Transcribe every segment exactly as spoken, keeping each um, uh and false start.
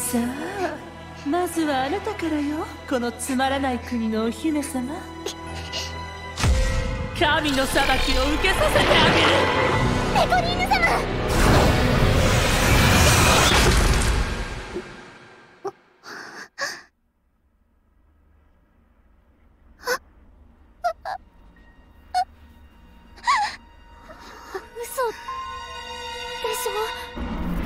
さあ、まずはあなたからよ、このつまらない国のお姫様。神の裁きを受けさせてあげる。ペコリーヌ様。 嘘でしょ。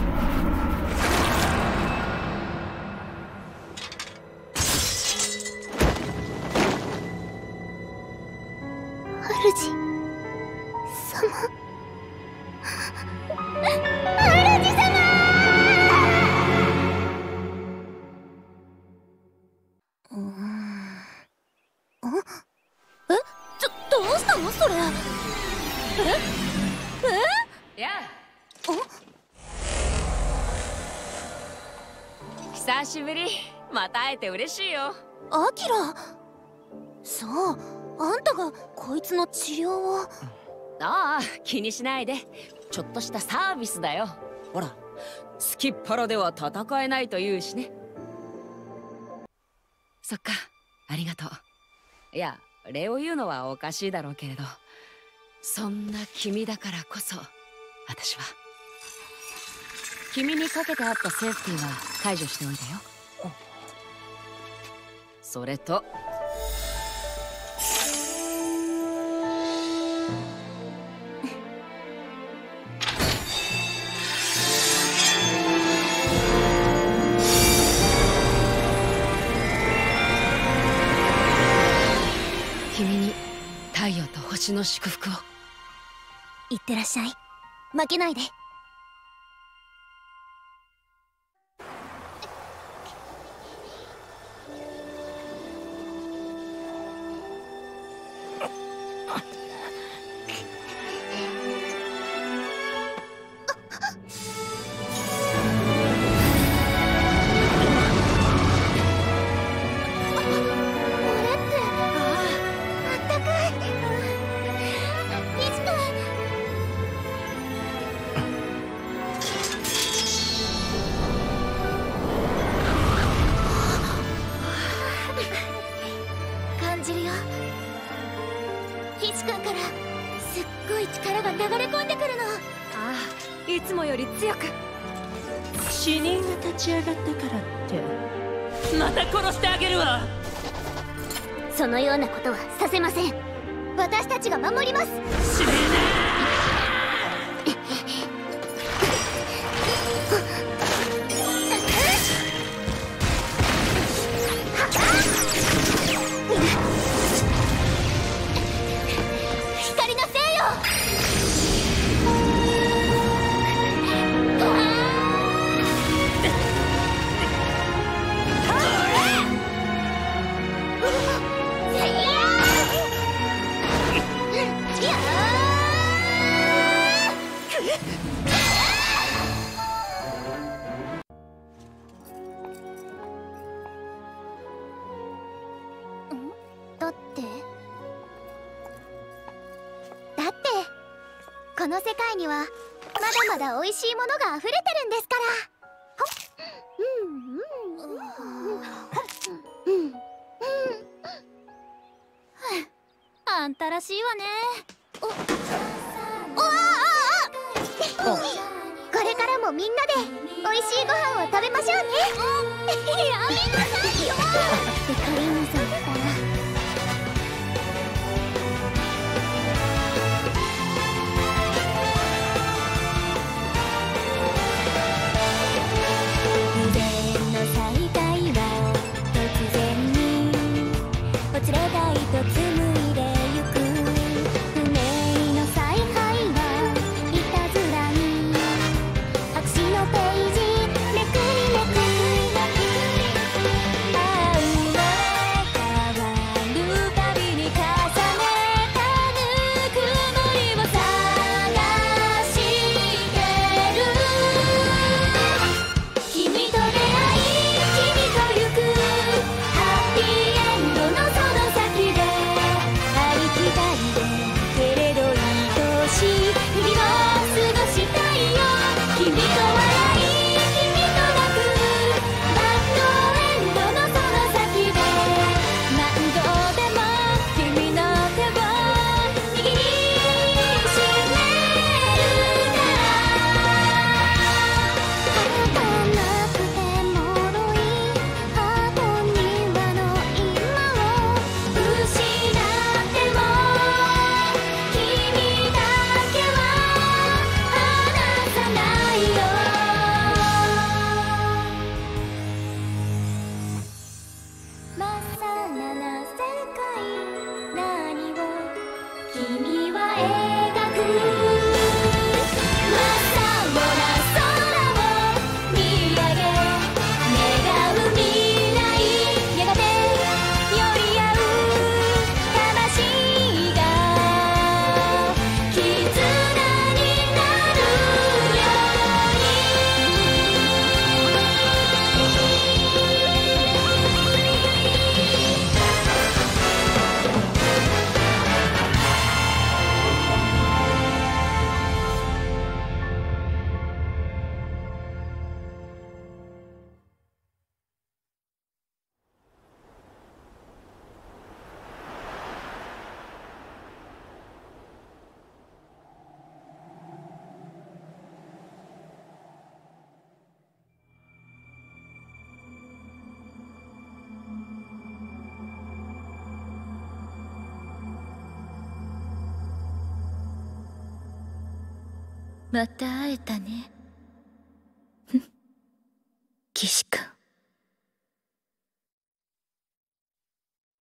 主様。主様。うーん。え？ちょ、どうしたのそれ。え？え？ やあ。 久しぶり。また会えて嬉しいよ。 アキラ。そう、あんたがこいつの治療を。 ああ、気にしないで。ちょっとしたサービスだよ。ほら、スキッパラでは戦えないと言うしね。そっか、ありがとう。いや、礼を言うのはおかしいだろうけれど、そんな君だからこそ私は君にかけてあったセーフティーは解除しておいたよ。それと君に太陽と星の祝福を。 いってらっしゃい。負けないで。感じるよ。ヒチ君からすっごい力が流れ込んでくるの。 ああ、いつもより強く。 死人が立ち上がったからってまた殺してあげるわ。 そのようなことはさせません。私たちが守ります。 死ね光のせいよ。だってだってこの世界にはまだまだ美味しいものが溢れてるんですから。うんうんうんうん。あんたらしいわね。お、おあああ。これからもみんなで美味しいご飯を食べましょうね。やめなさいよ。ペコリーヌさんったら。「ああまた会えたね騎士くん。